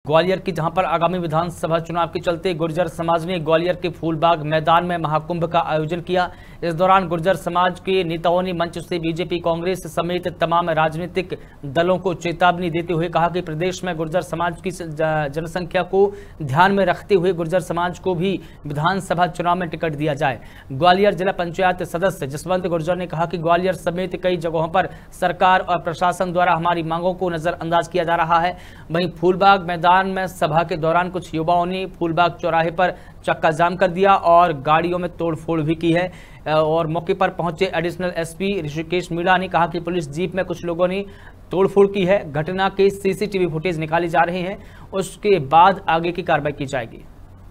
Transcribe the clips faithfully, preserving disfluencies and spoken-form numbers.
ग्वालियर की जहां पर आगामी विधानसभा चुनाव के चलते गुर्जर समाज ने ग्वालियर के फूलबाग मैदान में महाकुंभ का आयोजन किया। इस दौरान गुर्जर समाज के नेताओं ने मंच से बीजेपी, कांग्रेस समेत तमाम राजनीतिक दलों को चेतावनी देते हुए कहा कि प्रदेश में गुर्जर समाज की जनसंख्या को ध्यान में रखते हुए गुर्जर समाज को भी विधानसभा चुनाव में टिकट दिया जाए। ग्वालियर जिला पंचायत सदस्य जसवंत गुर्जर ने कहा कि ग्वालियर समेत कई जगहों पर सरकार और प्रशासन द्वारा हमारी मांगों को नजरअंदाज किया जा रहा है। वहीं फूलबाग मैदान में सभा के दौरान कुछ युवाओं ने फूलबाग चौराहे पर चक्का जाम कर दिया और गाड़ियों में तोड़फोड़ भी की है। और मौके पर पहुंचे एडिशनल एसपी ऋषिकेश मीणा ने कहा कि पुलिस जीप में कुछ लोगों ने तोड़फोड़ की है। घटना के सीसीटीवी फुटेज निकाले जा रहे हैं, उसके बाद आगे की कार्रवाई की जाएगी।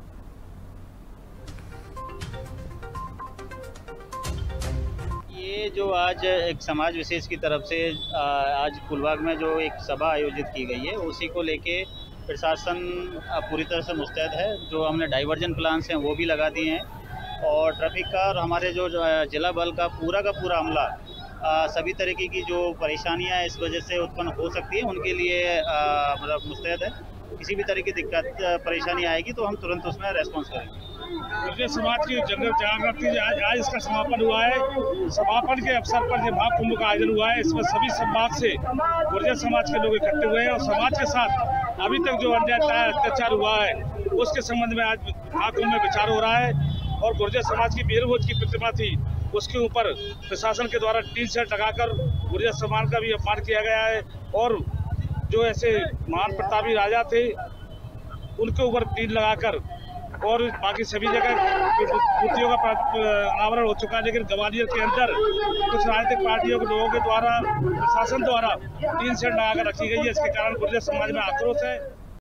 ये जो आज एक समाज विशेष की तरफ से आज फूलबाग में जो एक सभा आयोजित की गई है, उसी को लेके प्रशासन पूरी तरह से मुस्तैद है। जो हमने डाइवर्जन प्लान्स हैं वो भी लगा दिए हैं और ट्रैफिक का और हमारे जो जिला बल का पूरा का पूरा अमला सभी तरीके की जो परेशानियां इस वजह से उत्पन्न हो सकती है उनके लिए मतलब मुस्तैद है। किसी भी तरह की दिक्कत परेशानी आएगी तो हम तुरंत उसमें रेस्पॉन्स करेंगे। गुर्जर समाज की जंगल जागृति आज आज इसका समापन हुआ है। समापन के अवसर पर जो महाकुंभ का आयोजन हुआ है, इसमें सभी संभाग से गुर्जर समाज के लोग इकट्ठे हुए हैं और समाज के साथ अभी तक जो अन्याय अत्याचार हुआ है उसके संबंध में आज महाकुंभ में विचार हो रहा है। और गुर्जर समाज की वीरभोज की प्रतिमा थी, उसके ऊपर प्रशासन के द्वारा टीन सेट लगाकर गुर्जर समाज का भी अपमान किया गया है और जो ऐसे महान प्रतापी राजा थे उनके ऊपर टीन लगाकर और बाकी सभी जगह मूर्तियों का अनावरण हो चुका है। लेकिन ग्वालियर के अंदर कुछ राजनीतिक पार्टियों के लोगों के द्वारा प्रशासन द्वारा टीन सेट लगाकर रखी गई है। इसके कारण गुर्जर समाज में आक्रोश है।